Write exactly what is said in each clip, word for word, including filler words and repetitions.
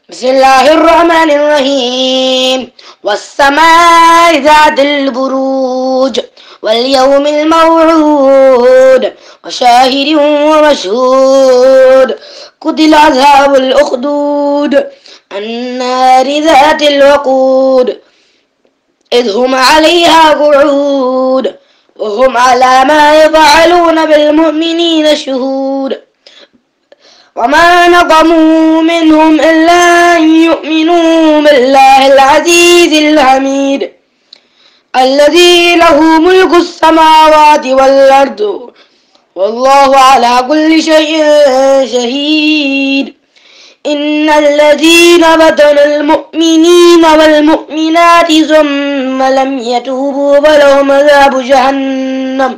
بسم الله الرحمن الرحيم. والسماء ذات البروج واليوم الموعود وشاهد ومشهود. قتل أصحاب الأخدود النار ذات الوقود إذ هم عليها قعود وهم على ما يفعلون بالمؤمنين شهود. وما نقموا منهم إلا أن يؤمنوا بالله العزيز الحميد الذي له ملك السماوات والأرض والله على كل شيء شهيد. إن الذين فتنوا المؤمنين والمؤمنات ثم لم يتوبوا فلهم عذاب جهنم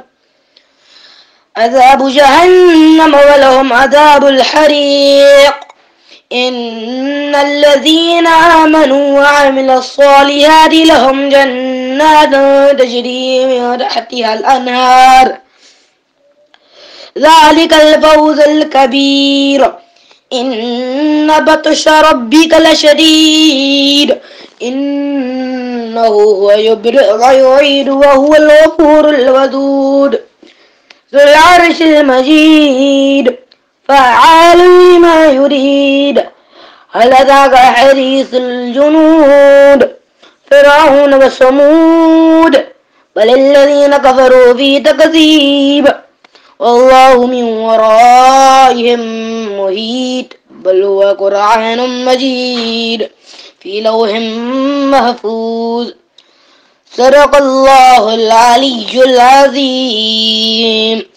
عذاب جهنم ولهم عذاب الحريق. إن الذين آمنوا وعملوا الصالحات لهم جنات تجري من تحتها الأنهار ذلك الفوز الكبير. إن بطش ربك لشديد إنه هو يبدئ ويعيد وهو الغفور الودود ذو العرش المجيد فعال لما يريد. هل أتاك حديث الجنود فرعون وثمود بل الذين كفروا في تكذيب والله من ورائهم محيط بل هو قرآن مجيد في لوح محفوظ. صدق الله العلي العظيم.